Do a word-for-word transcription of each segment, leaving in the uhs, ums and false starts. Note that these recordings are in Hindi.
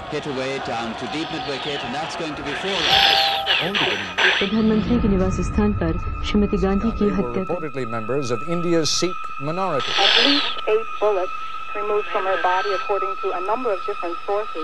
hit away down to deep mid-wicket, and that's going to be four runs. प्रधानमंत्री के निवास स्थान पर श्रीमती गांधी की हत्या reportedly members of India's Sikh minority. At least eight bullets removed from her body, according to a number of different sources.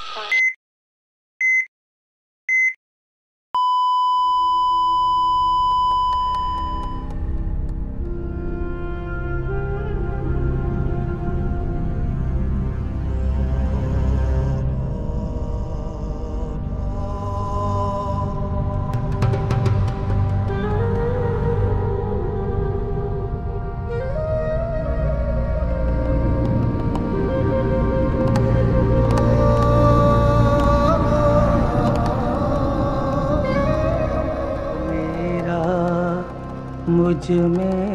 मुझ में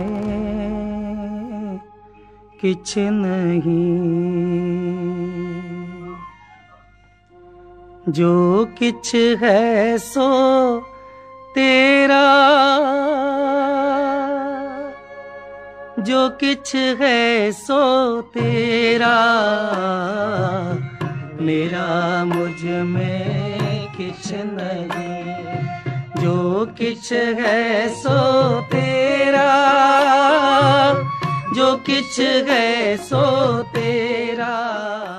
किछ नहीं, जो किछ है सो तेरा, जो किछ है सो तेरा, मेरा मुझ में किछ नहीं, जो किछ है सो तेरा, जो किछ है सो तेरा।